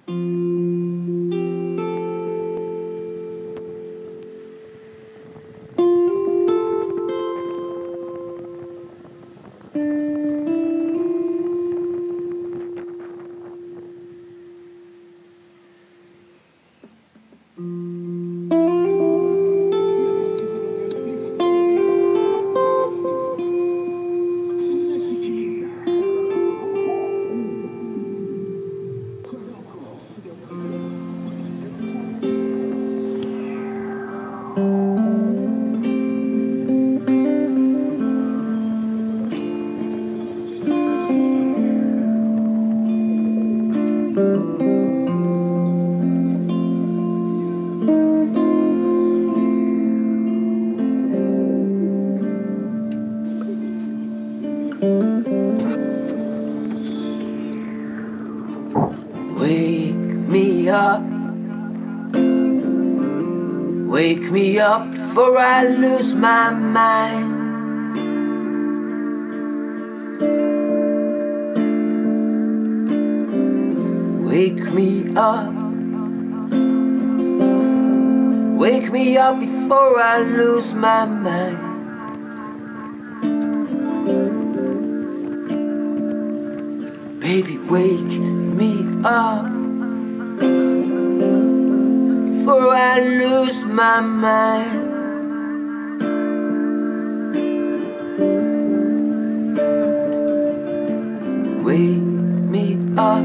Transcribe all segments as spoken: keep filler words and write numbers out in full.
Wake me up, wake me up before I lose my mind. Wake me up, wake me up before I lose my mind. Baby, wake me up before I lose my mind. Wake me up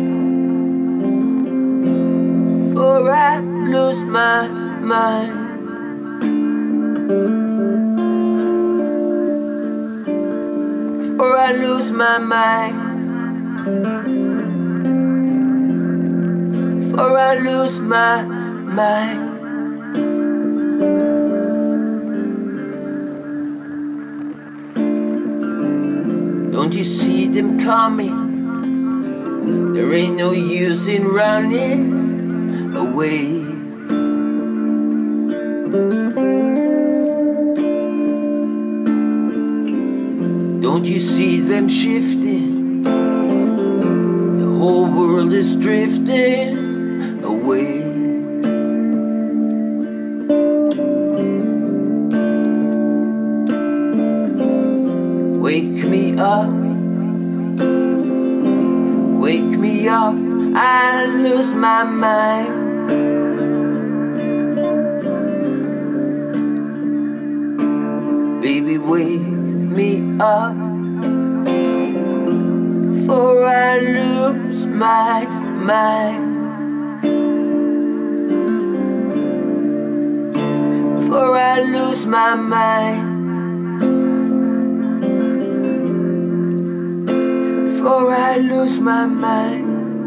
before I lose my mind. Before I lose my mind. Before I lose my mind. Don't you see them coming? There ain't no use in running away. Don't you see them shifting? The whole world is drifting away. Wake me up, wake me up, I lose my mind. Baby, wake me up before I lose my mind. Before I lose my mind. Before I lose my mind.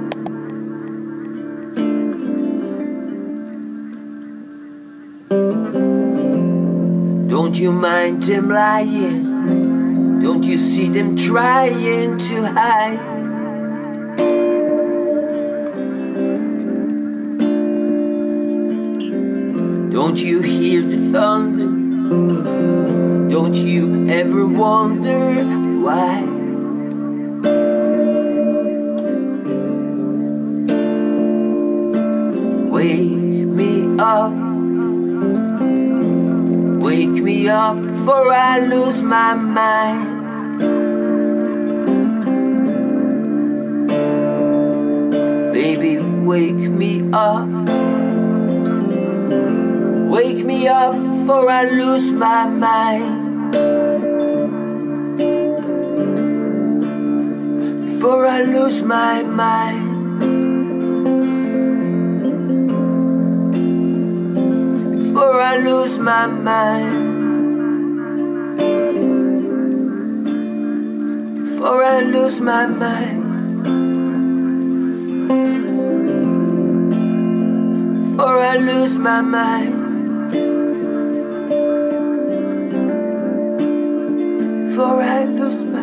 Don't you mind them lying? Don't you see them trying to hide? Don't you hear the thunder? Don't you ever wonder why? Wake me up, wake me up before I lose my mind. Baby, wake me up, wake me up before I lose my mind. Before I lose my mind. Before I lose my mind. Before I lose my mind. Before I lose my mind. Before I lose my mind.